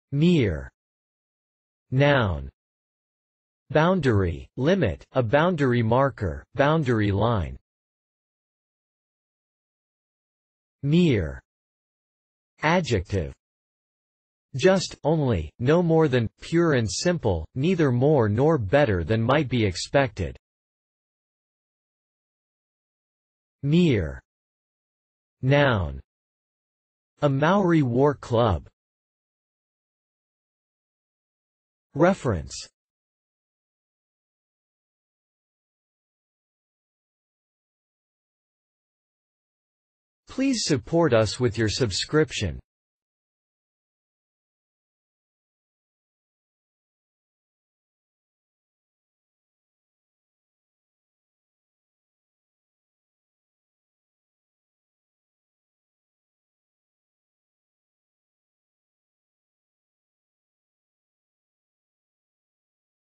Mere. Noun. Boundary, limit, a boundary marker, boundary line. Mere. Adjective. Just, only, no more than, pure and simple, neither more nor better than might be expected. Mere. Noun. A Maori war club. Reference. Please support us with your subscription.